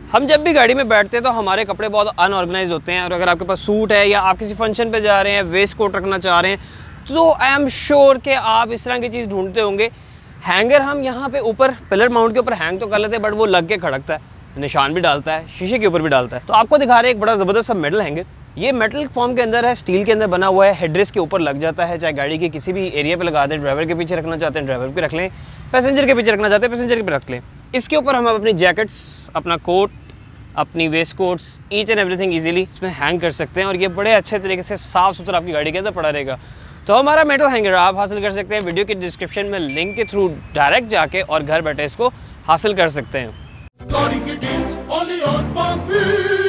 हम जब भी गाड़ी में बैठते हैं तो हमारे कपड़े बहुत अनऑर्गेनाइज होते हैं, और अगर आपके पास सूट है या आप किसी फंक्शन पे जा रहे हैं, वेस्ट कोट रखना चाह रहे हैं, तो आई एम श्योर कि आप इस तरह की चीज़ ढूंढते होंगे। हैंगर हम यहाँ पे ऊपर पिलर माउंट के ऊपर हैंग तो कर लेते हैं, बट वो लग के खड़कता है, निशान भी डालता है, शीशे के ऊपर भी डालता है। तो आपको दिखा रहे हैं एक बड़ा ज़बरदस्त सा मेटल हैंगर। ये मेटल फॉर्म के अंदर है, स्टील के अंदर बना हुआ है, हेडरेस्ट के ऊपर लग जाता है, चाहे गाड़ी के किसी भी एरिया पे लगा दें। ड्राइवर के पीछे रखना चाहते हैं ड्राइवर पे रख लें, पैसेंजर के पीछे रखना चाहते हैं पैसेंजर पे रख लें। इसके ऊपर हम अपनी जैकेट्स, अपना कोट, अपनी vest coats, each and everything easily इसमें हैंग कर सकते हैं, और ये बड़े अच्छे तरीके से साफ़ सुथरा आपकी गाड़ी के अंदर पड़ा रहेगा। तो हमारा मेटल हैंगर आप हासिल कर सकते हैं वीडियो के डिस्क्रिप्शन में लिंक के थ्रू डायरेक्ट जाके, और घर बैठे इसको हासिल कर सकते हैं।